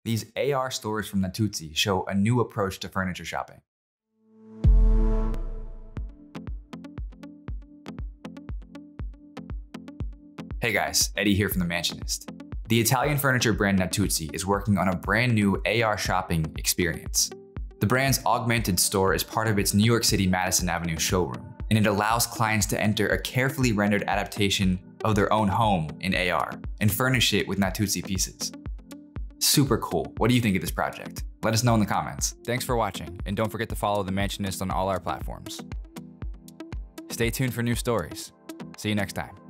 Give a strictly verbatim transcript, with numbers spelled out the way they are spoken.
These A R stores from Natuzzi show a new approach to furniture shopping. Hey guys, Eddie here from The Mansionist. The Italian furniture brand Natuzzi is working on a brand new A R shopping experience. The brand's Augmented Store is part of its New York City Madison Avenue showroom, and it allows clients to enter a carefully rendered adaptation of their own home in A R and furnish it with Natuzzi pieces. Super cool. What do you think of this project? Let us know in the comments. Thanks for watching, and don't forget to follow The Mansionist on all our platforms. Stay tuned for new stories. See you next time.